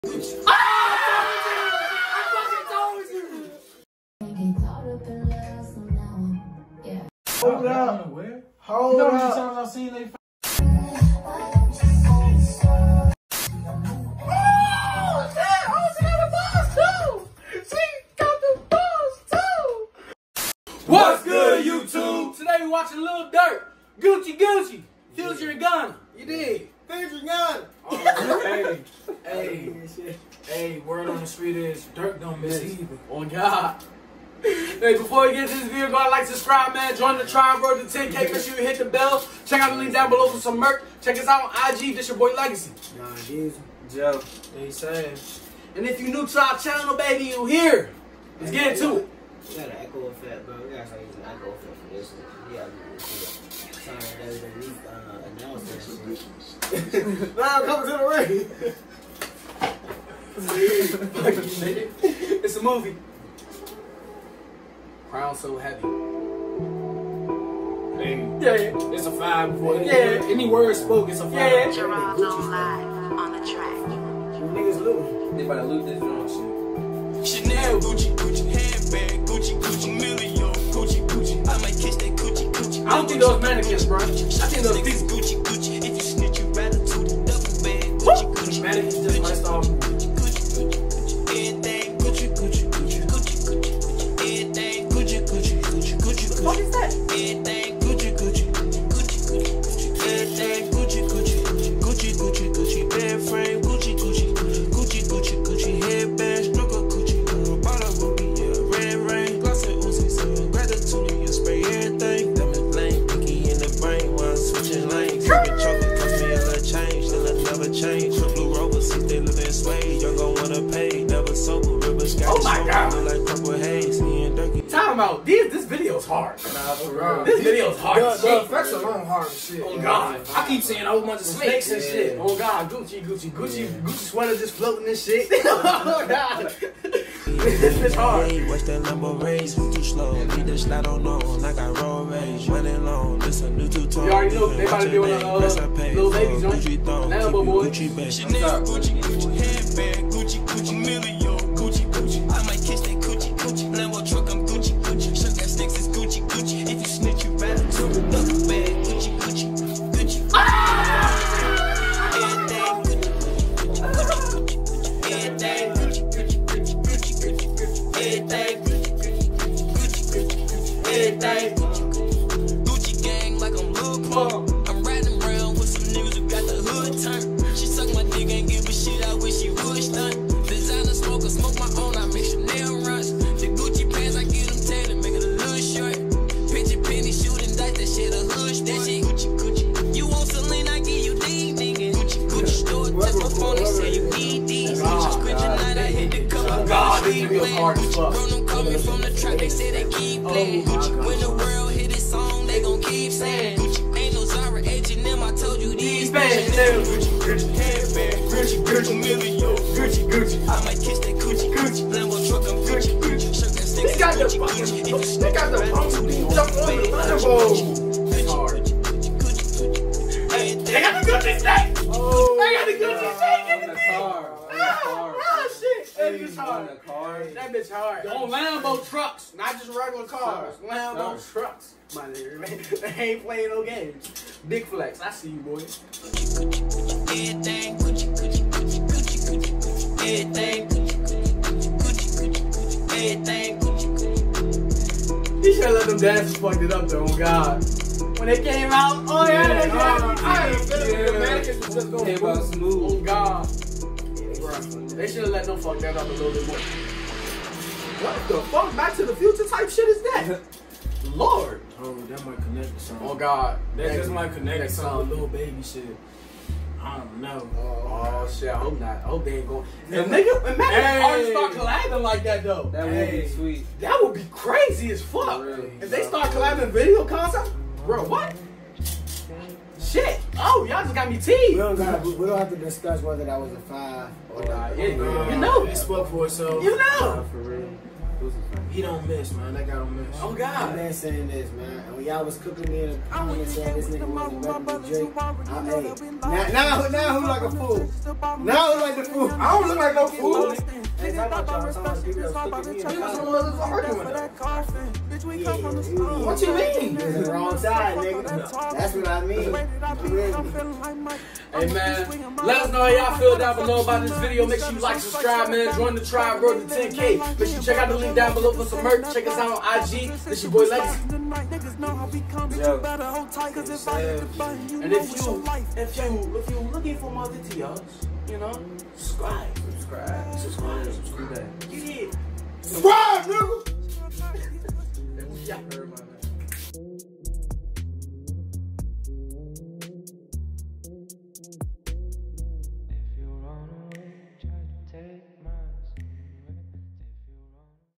Hold up. Hold up. How many times I've seen they What's good, YouTube? Today we watching Lil Durk, Gucci, Future and Gunna. You did? Future and Gunna. Oh, hey, word on the street is Durk don't miss either. Oh God. Hey, before we get to this video, go like, subscribe, man. Join the tribe, bro, to 10K. Make sure you hit the bell. Check out the link down below for some merch. Check us out on IG. This your boy Legacy. Joe. Dae.Sav. And if you're new to our channel, baby, you here. Let's get into it. We got an echo effect, bro. We gotta start using an echo effect for this one. Yeah, sorry, that was a week announcement. Now coming to the ring. It's a movie. Crown so heavy. Hey, yeah. It's a 5 boy. Yeah. Any word spoke, it's a 5. Yeah. Gerard on live on the track. You niggas loot. They about to loot this wrong shit. Chanel, Gucci, handbag, Gucci, million, Gucci. I might kiss that Gucci. I don't think those mannequins, bro. I think those niggas Gucci. If you snitch, you rather to the double bag, Gucci. Mannequins just lifestyle. Everything Gucci. Everything Gucci. What is that? Everything Gucci. Everything Gucci. Bed frame Gucci. Headband stroker Gucci. Bottle ruby, yeah. Red rain, gloss and Uzi. Gratitude, you spray everything. Diamond lane, pinky in the brain while switching lanes. Every chocolate cost me a little change, still I never change. Blue Rover, see they live in suede. Young gon' wanna pay, never sober. River sky, oh my God. Like purple haze. He and Durky. Time out. This video's hard. Nah, for real. This video's hard. The effects alone hard as shit. Oh God. I keep seeing a whole bunch of snakes and shit. Oh God. Gucci sweater just floating and shit. Oh God. This is hard. Watch that number race, we too slow. Need to slide on, I got roll rage. Running long, this a new tutorial. You already know they about to be on Lil Baby joint. Lambo boy. Chanel, Gucci, handbag, Gucci, million, Gucci. I might kiss that Gucci. Lambo truck, I'm Gucci. Shook that sticks is Gucci. If you snitch, you rather to the double bag, Gucci. Gucci gang like I'm Lil Durk. I'm riding around with some niggas who got the hood turned. She suck my dick, ain't give a shit, I wish she would stunt. Designer smoke my own, I make Chanel runs. The Gucci pants, I get them tailored, make it a little short. Pitch penny, shooting dice, that shit a hood, that shit Gucci. You want Celine, I give you these, nigga. Gucci store, touch my phone, they say you need these. Kryptonite, I hit the cover. God, this video's hard as fuck. Bro, them coming from the track, they say they keep playing. When the world hit this song, they gon' keep saying Gucci. Ain't no Zara, H&M, I told you these bands. Gucci, handbag, Gucci, million, Gucci. I might kiss that Gucci. Lambo truck, I'm Gucci. Shook that stick, Gucci. They got the pumps being jumped on the Lambo. It's hard. They got the Gucci snake. Oh, they got the Gucci snake in the car. Shit. That bitch hard. That bitch hard. On Lambo trucks, not just regular cars. Lambo trucks. My nigga, man. They ain't playing no games. Big flex. I see you, boy. Everything Gucci. Everything Gucci. He should let them dancers fucked it up though, oh God. When they came out, oh yeah, they the mannequins was just going smooth. Oh God. They should have let them fuck that up a little bit more. What the fuck? Back to the Future type shit is that? Lord. Oh, that might connect to something. Oh God. That just might connect to some Lil Baby shit. I don't know. Oh shit, I hope not. I hope they ain't going. Imagine artists start collabing like that though. That would be sweet. That would be crazy as fuck. Really? If they start collabing video concepts, bro, what? Shit. Oh, y'all just got me teased. We don't have to discuss whether that was a 5 or not. You know. It spoke for itself. You know. For real. He don't miss, man. That guy don't miss. Oh God! I'm been saying this, man. And when y'all was cooking me in the comments saying this nigga wasn't rapping with Drake, now who like a fool? Now who like the fool? I don't look like no fool. Hey, talk about y'all. Talk about people that was cooking me in the comments. What you mean? You're on the wrong side, nigga. That's what I mean. Hey man, let us know how y'all feel down below about this video. Make sure you like, subscribe, man. Join the tribe, road to 10K. Make sure you check out the link down below for some merch. Check us out on IG. This your boy Legacy. And if you looking for more videos, you know, subscribe. Subscribe. Yeah. Subscribe, nigga. Yeah, heard my man.